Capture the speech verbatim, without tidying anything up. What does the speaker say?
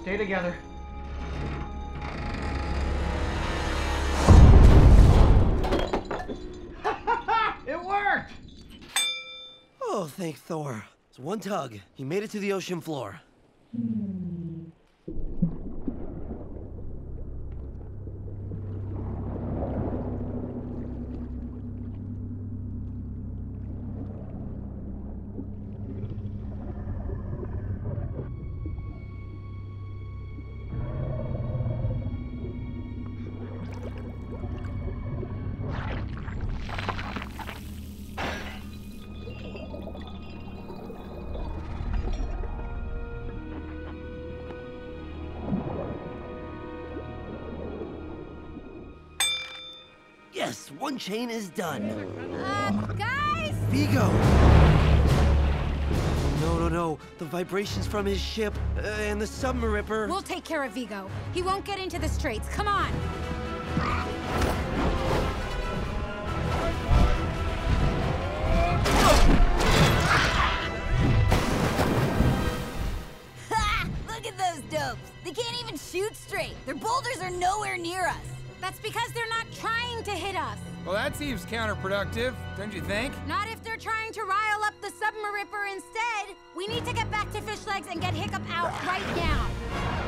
Stay together. It worked! Oh, thank Thor. It's one tug. He made it to the ocean floor. Yes, one chain is done. Uh, guys! Vigo! No, no, no. The vibrations from his ship uh, and the Submaripper. We'll take care of Vigo. He won't get into the straits. Come on! Ha! Look at those dopes! They can't even shoot straight. Their boulders are nowhere near us. That's because they're not trying to hit us. Well, that seems counterproductive, don't you think? Not if they're trying to rile up the Submaripper instead. We need to get back to Fish Legs and get Hiccup out right now.